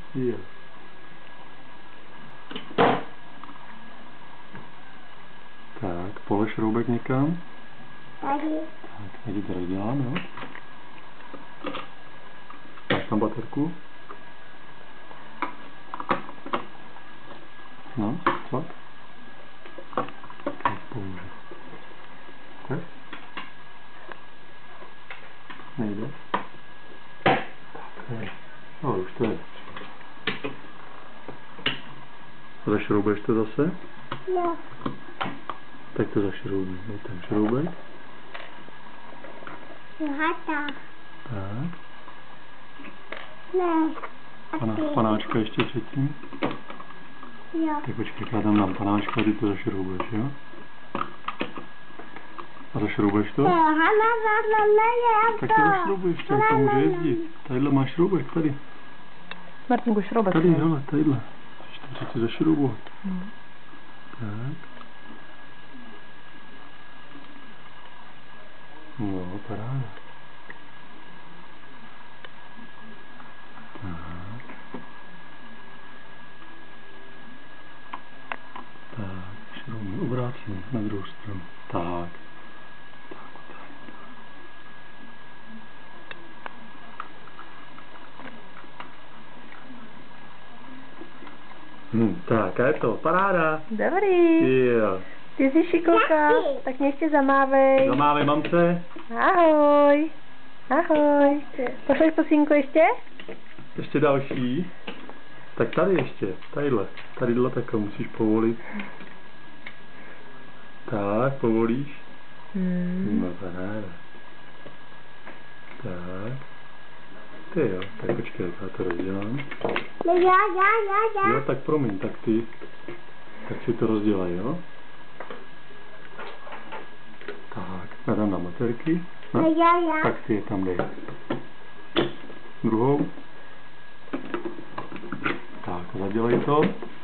Jo. Tak, polož šroubek někam. Tady. Tak, tady to rozdělám, jo. Máš tam baterku? No, cvak. Tak, pomůže. Tak. Nejde. Tak, no, už to je. Zašroubuješ to zase? Jo. Tak to zašroubuj. Dej ten šroubek. Hata. Tak. Ne. Panáčka ještě předtím. Jo. Tak počkej, já tam dám panáčka a ty to zašroubuješ, jo? A zašroubuješ to? Tak to zašroubuješ, tak to může jezdit. Tadyhle máš šroubek, tady. Martinku, šroubek. Tady, hele, tadyhle. Můžeš to přeci zašroubovat. Tak. No, paráda. Tak. Tak, šroubuj obráceně na druhou stranu. Tak. Tak, a je to paráda. Dobrý. Jo. Ty jsi šikulka, tak mě ještě zamávej. Zamávej mamce. Ahoj. Ahoj. Pošleš posínku ještě? Ještě další. Tak tady ještě, tadyhle takhle musíš povolit. Tak, povolíš. No paráda. Tak. Ty jo, tak počkej, já to rozdělám. Já. Jo, tak promiň, tak si to rozdělej, jo? Tak, nadám na baterky. No, Já. tak si je tam dej. Druhou. Tak, zadělej to.